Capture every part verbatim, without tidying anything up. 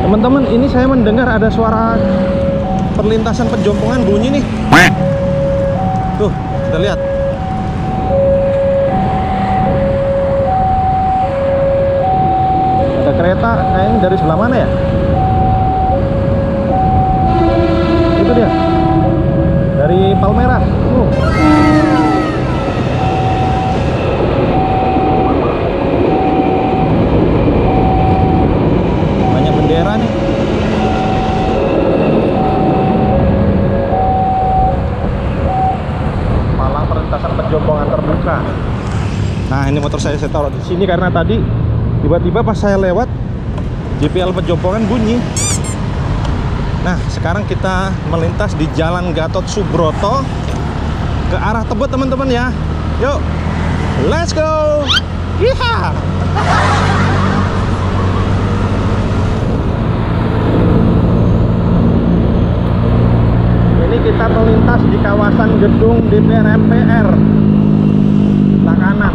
Teman-teman, ini saya mendengar ada suara perlintasan pejompongan bunyi nih. Tuh, kita lihat. Ada kereta kayaknya dari sebelah mana ya? Itu dia. Dari Palmerah. Uh. Banyak bendera nih. Palang perlintasan pejompongan terbuka. Nah, ini motor saya saya taruh di sini karena tadi tiba-tiba pas saya lewat J P L pejompongan bunyi. Nah, sekarang kita melintas di Jalan Gatot Subroto ke arah Tebet, teman-teman ya. Yuk, let's go. Iya. Ini kita melintas di kawasan gedung D P R M P R. Sebelah kanan.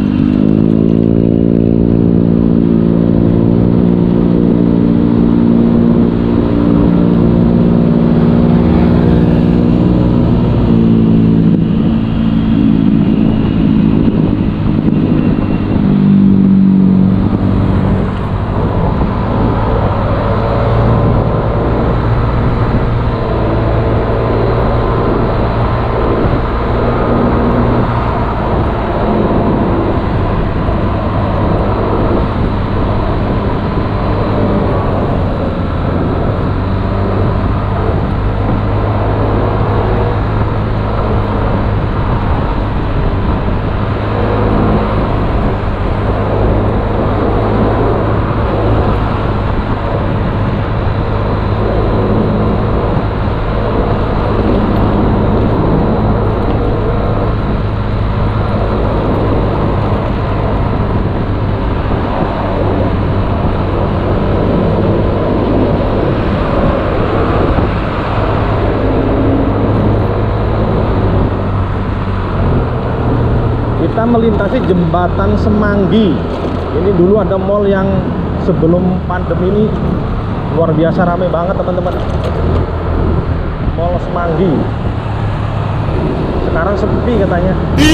Kita melintasi jembatan Semanggi. Ini dulu ada mall yang sebelum pandemi ini luar biasa rame banget, teman-teman. Mall Semanggi. Sekarang sepi katanya.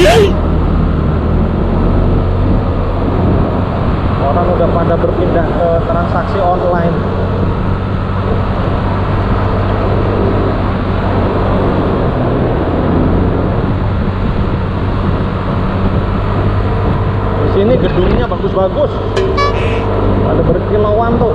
Orang udah pada berpindah ke transaksi online. Ini gedungnya bagus-bagus, ada berkilauan tuh.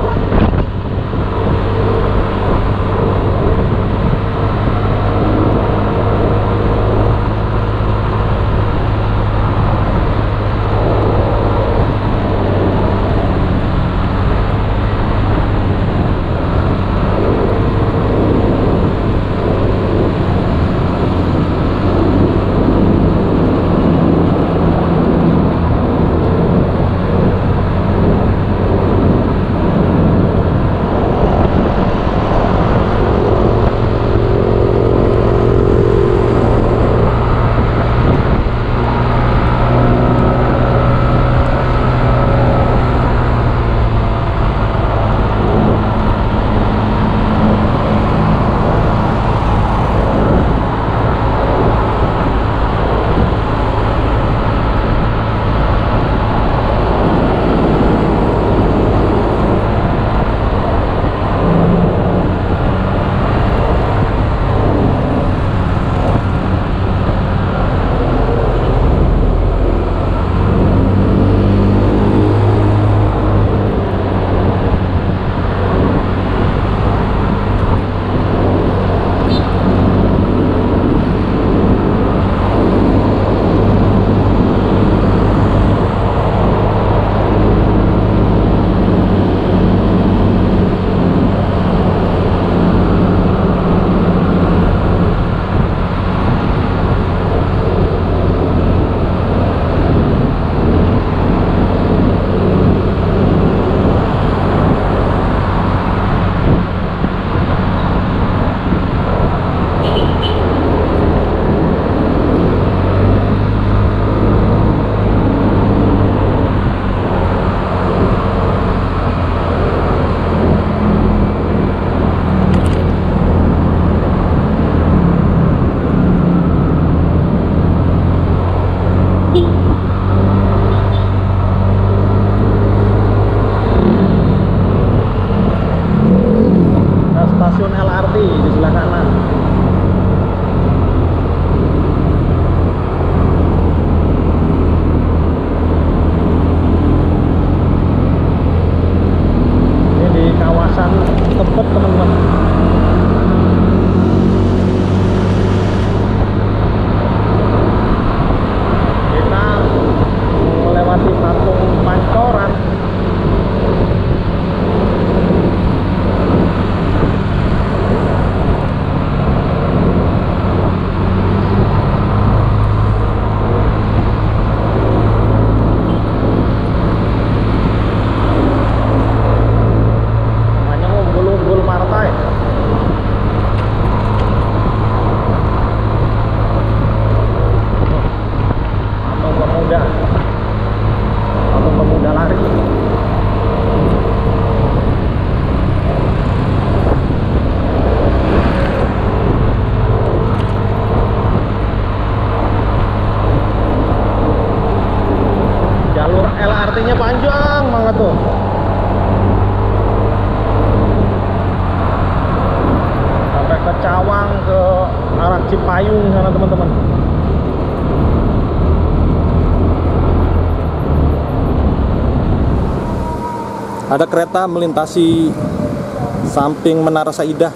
Ada kereta melintasi samping Menara Saidah.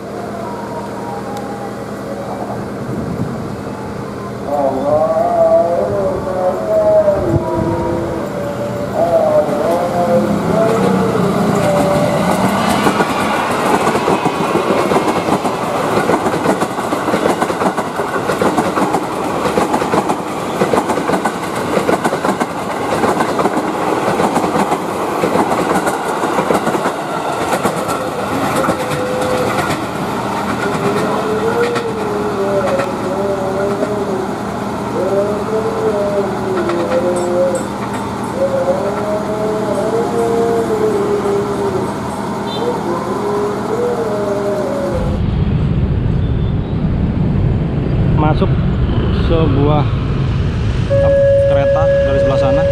Masuk sebuah kereta dari sebelah sana.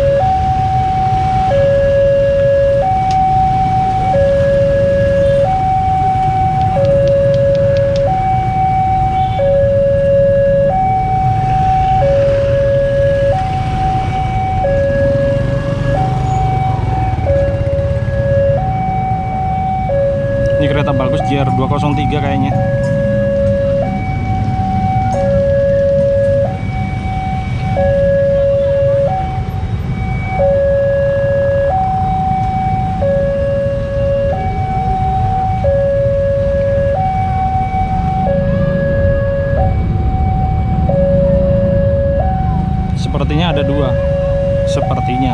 Ini kereta bagus, J R dua nol tiga kayaknya. Sepertinya ada dua. Sepertinya.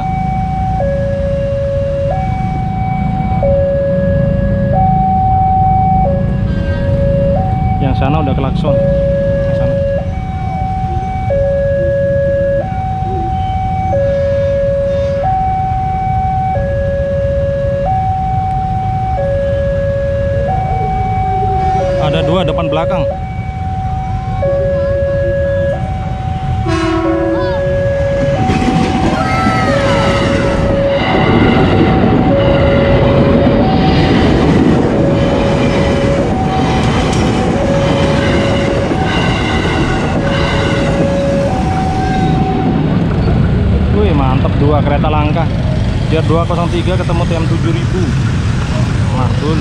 Yang sana udah klakson. Yang sana. Ada dua depan belakang. Dua kereta langka J R dua nol tiga ketemu T M tujuh ribu. Mantul.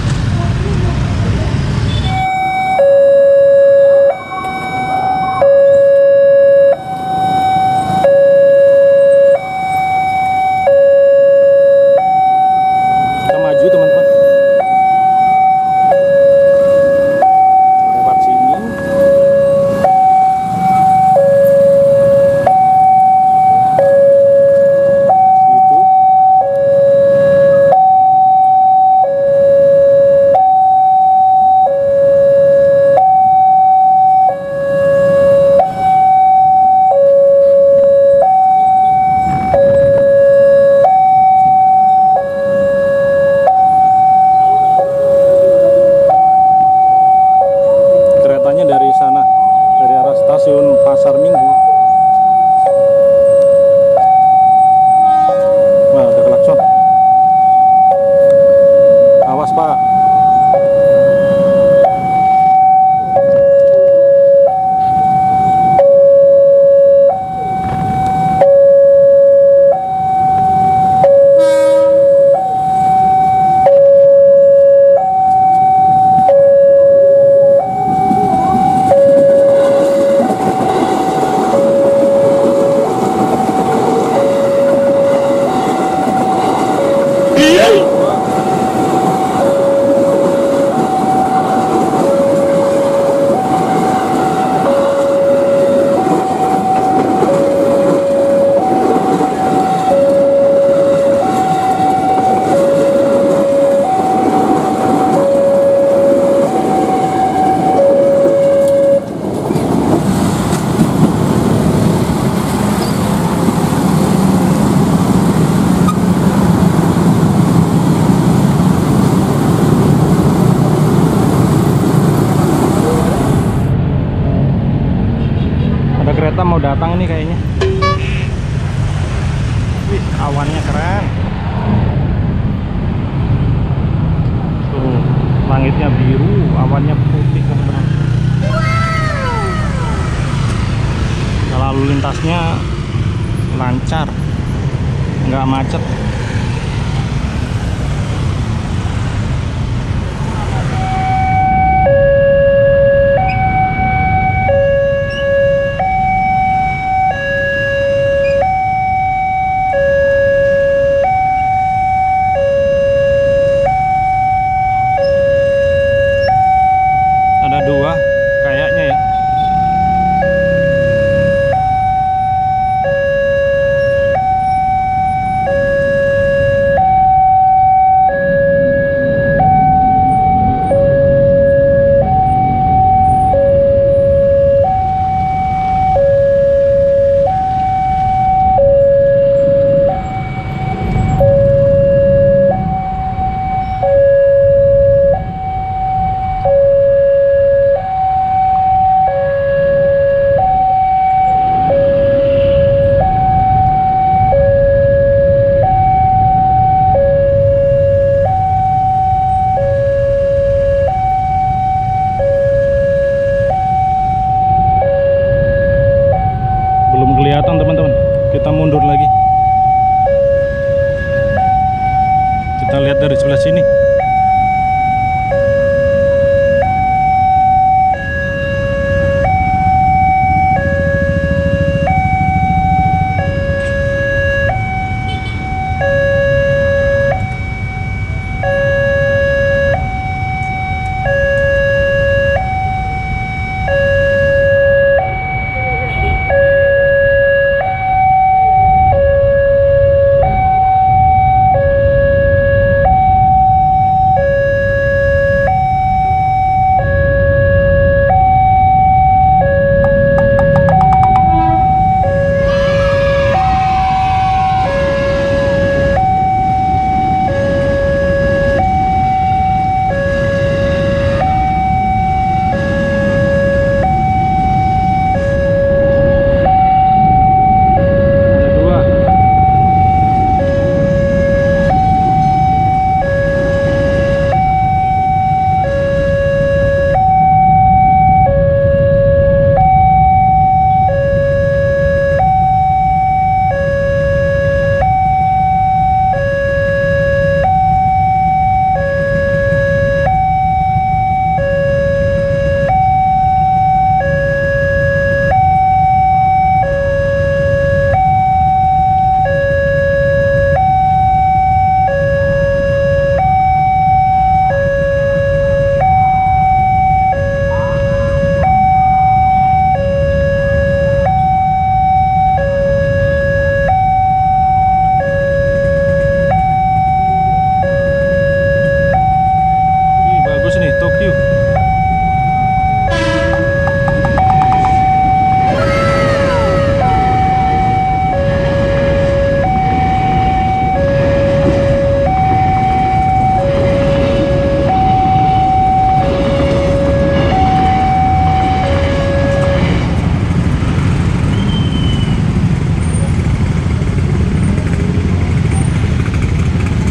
Kita maju teman-teman. Lewat sini. Pasar Minggu. Wah, ada klakson. Awas, Pak. Kereta mau datang nih kayaknya. Wih, awannya keren. Tuh, langitnya biru, awannya putih teman-teman. Lalu lintasnya lancar, nggak macet.